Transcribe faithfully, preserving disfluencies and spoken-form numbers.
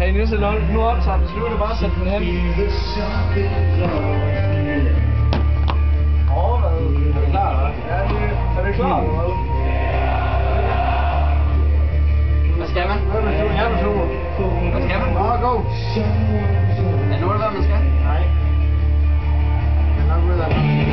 Hey Nisse, nu optager den, så nu er det bare at sætte den hen. Åh, hvad? Er du klar, eller? Ja, det er det klar, eller hvad? Hvad skal man? Hvad er det, du super? Hvad skal man? Nå, go! Er det nu, hvad man skal? Nej. Jeg er nok ved at